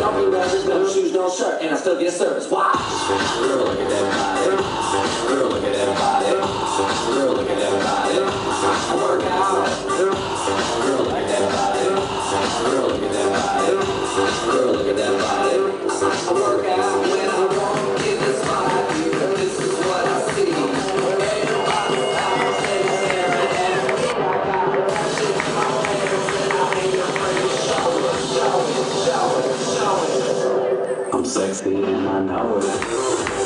no blue roses, no shoes, no shirt, and I still get service. Wow. Girl, look at that body. Girl, look at that body. Girl, look at that body. I work out. Girl, look at that body. Girl, look at that body. Girl, look at that body. I work out when I walk in this body. This is what I see. I'm sexy and I know it.